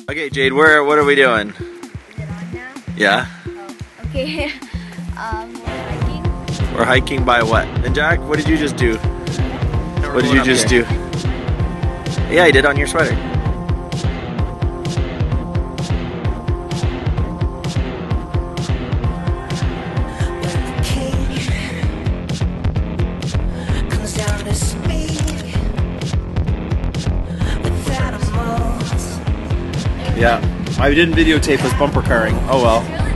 Okay, Jade, what are we doing? Is it on now? Yeah? Oh, okay. We're hiking. We're hiking by what? And Jack, what did you just do? What did you just do? Yeah, I did on your sweater. Yeah, I didn't videotape us bumper carring. Oh well.